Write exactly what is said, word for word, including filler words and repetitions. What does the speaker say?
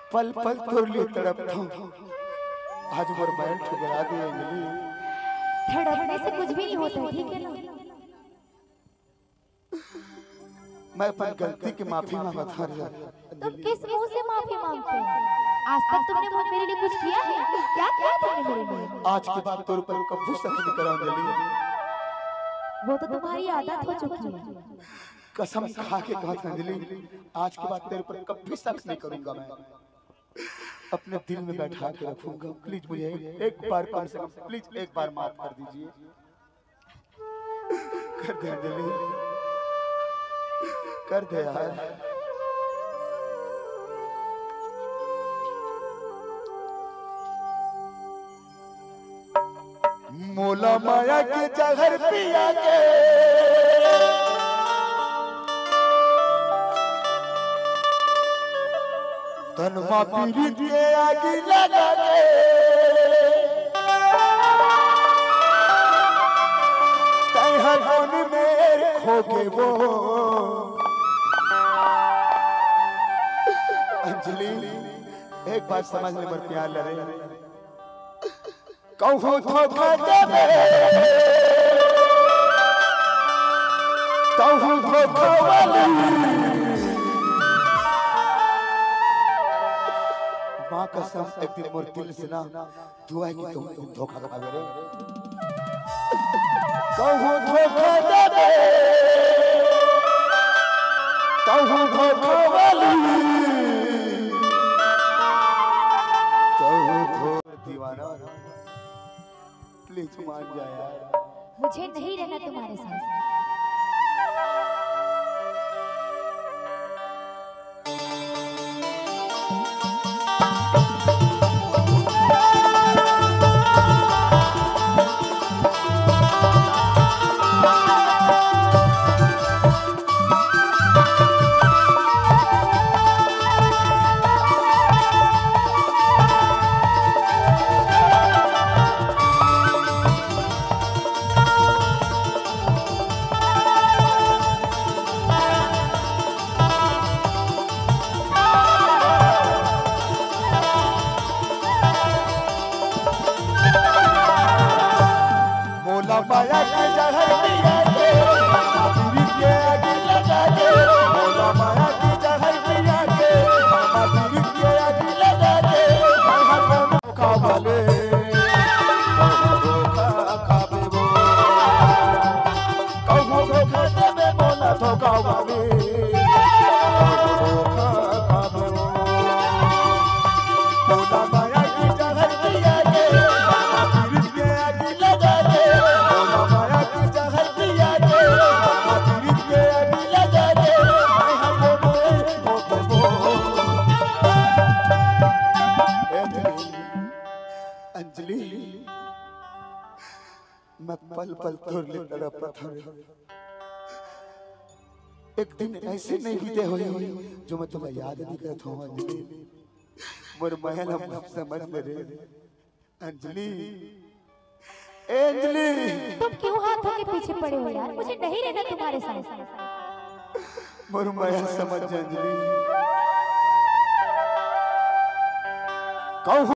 पल पल तोर लिए तड़पता हूँ। आज मोर बैल ठुकरा दी अंजलि। धड़कने से कुछ भी नहीं होता, ठीक है ना? मैं अपन गलती की माफी मांगा था। तुम किस मुंह से माफी मांगते हो? आज तक तुमने मुझ मेरे लिए कुछ किया है? क्या किया तुमने मेरे लिए? आज के बाद तोर पर कभी शक नहीं करा अंजलि। वो तो तुम्हारी आदत हो चुकी है। कसम खा के कहा था अंजलि, आज के बाद तेरे पर कभी शक नहीं करूंगा। मैं अपने दिल में बैठा के रखूंगा। प्लीज मुझे एक बार कम से कम प्लीज एक बार माफ कर दीजिए। कर दे अंजलि, कर दे यार। मोला माया के जहर पिया के तनमा पीरी के आगे लगा के तैहर मन में खो के वो अंजलि एक बात समझ ले, बर प्यार लड़े कहूँ धोखा देवे कहूँ धोखा वाली माँ कसम एक दिन मोर दिल से ना दुआ है कि तुम तुम धोखा खावे रे। कहूँ धोखा देवे कहूँ धोखा वाली कहूँ धोखा दीवाना। प्लीज मान जा यार। मुझे नहीं रहना तुम्हारे साथ। माया के जहर पिया के पीरी के आगे लगा के मोला माया के जहर पिया के पीरी के आगे लगा के हर धोखा वाले धोखा खावे वो कहूँ धोखा देवे मोला धोखा वाले धोखा खावे वो मोला माया के जहर पिया के पीरी के आगे लगा के अंजलि मैं पल पल तोर ले तड़पता था। एक दिन ऐसे नहीं बीते हुए जो मैं तुम्हें याद नहीं करता हूँ अंजलि। मोर महल हम समझ ले रे अंजलि। अंजलि तुम क्यों हाथों के पीछे पड़े हो यार? मुझे नहीं रहना तुम्हारे साथ। मोर महल समझ अंजलि।